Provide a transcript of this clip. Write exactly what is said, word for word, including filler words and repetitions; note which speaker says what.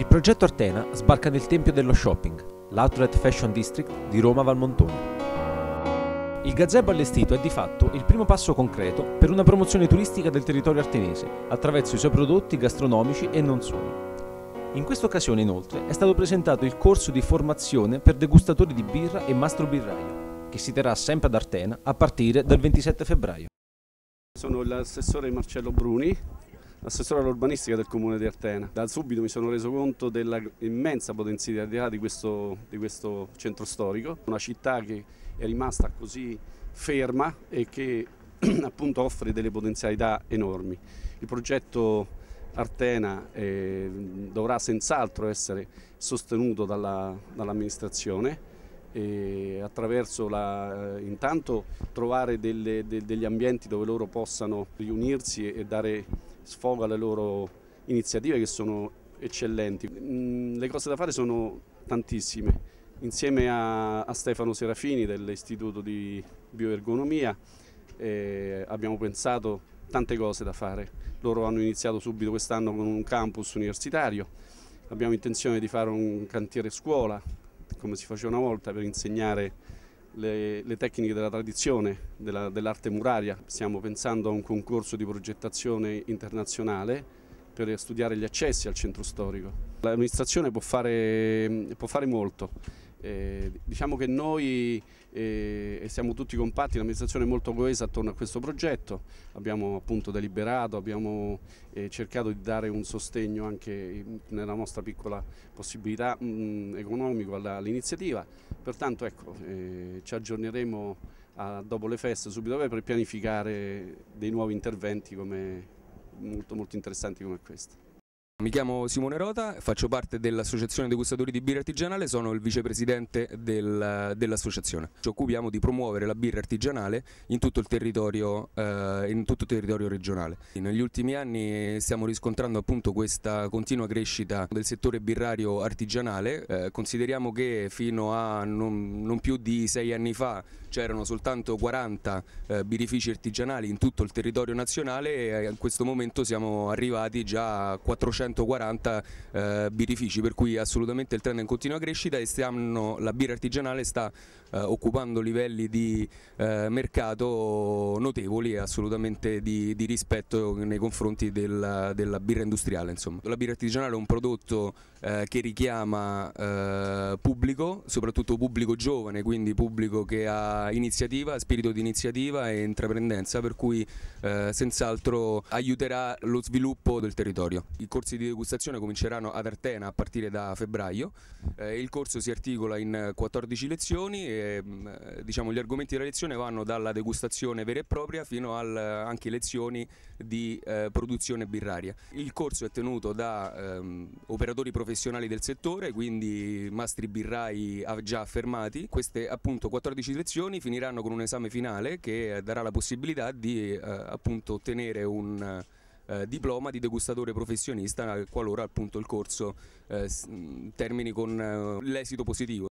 Speaker 1: Il progetto Artena sbarca nel Tempio dello Shopping, l'Outlet Fashion District di Roma Valmontone. Il gazebo allestito è di fatto il primo passo concreto per una promozione turistica del territorio artenese attraverso i suoi prodotti gastronomici e non solo. In questa occasione inoltre è stato presentato il corso di formazione per degustatori di birra e mastro birraio, che si terrà sempre ad Artena a partire dal ventisette febbraio.
Speaker 2: Sono l'assessore Marcello Bruni, assessore all'urbanistica del comune di Artena. Da subito mi sono reso conto dell'immensa potenzialità di questo, di questo centro storico, una città che è rimasta così ferma e che appunto offre delle potenzialità enormi. Il progetto Artena eh, dovrà senz'altro essere sostenuto dalla, dall'amministrazione e attraverso la, intanto trovare delle, de, degli ambienti dove loro possano riunirsi e dare sfogo alle loro iniziative che sono eccellenti. Le cose da fare sono tantissime. Insieme a, a Stefano Serafini dell'Istituto di Bioergonomia eh, abbiamo pensato tante cose da fare. Loro hanno iniziato subito quest'anno con un campus universitario, abbiamo intenzione di fare un cantiere scuola, come si faceva una volta, per insegnare le, le tecniche della tradizione, della, dell'arte muraria. Stiamo pensando a un concorso di progettazione internazionale per studiare gli accessi al centro storico. L'amministrazione può fare, può fare molto. Eh, diciamo che noi eh, siamo tutti compatti, l'amministrazione è molto coesa attorno a questo progetto, abbiamo appunto deliberato, abbiamo eh, cercato di dare un sostegno anche nella nostra piccola possibilità mh, economico all'iniziativa, pertanto ecco, eh, ci aggiorneremo a, dopo le feste subito per pianificare dei nuovi interventi come, molto, molto interessanti come questo.
Speaker 3: Mi chiamo Simone Rota, faccio parte dell'Associazione Degustatori di Birra Artigianale, sono il vicepresidente del, dell'associazione. Ci occupiamo di promuovere la birra artigianale in tutto il territorio, eh, in tutto il territorio regionale. Negli ultimi anni stiamo riscontrando appunto questa continua crescita del settore birrario artigianale. Eh, consideriamo che fino a non, non più di sei anni fa c'erano soltanto quaranta eh, birrifici artigianali in tutto il territorio nazionale e in questo momento siamo arrivati già a quattrocentoquaranta eh, birrifici, per cui assolutamente il trend è in continua crescita e stiamo, la birra artigianale sta eh, occupando livelli di eh, mercato notevoli e assolutamente di, di rispetto nei confronti della, della birra industriale. Insomma. La birra artigianale è un prodotto eh, che richiama eh, pubblico, soprattutto pubblico giovane, quindi pubblico che ha iniziativa, spirito di iniziativa e intraprendenza, per cui eh, senz'altro aiuterà lo sviluppo del territorio. I corsi di degustazione cominceranno ad Artena a partire da febbraio, eh, il corso si articola in quattordici lezioni e eh, diciamo, gli argomenti della lezione vanno dalla degustazione vera e propria fino al, anche lezioni di eh, produzione birraria. Il corso è tenuto da ehm, operatori professionali del settore, quindi mastri birrai già affermati. Queste appunto quattordici lezioni finiranno con un esame finale che darà la possibilità di eh, appunto ottenere un eh, diploma di degustatore professionista qualora appunto il corso eh, termini con eh, l'esito positivo.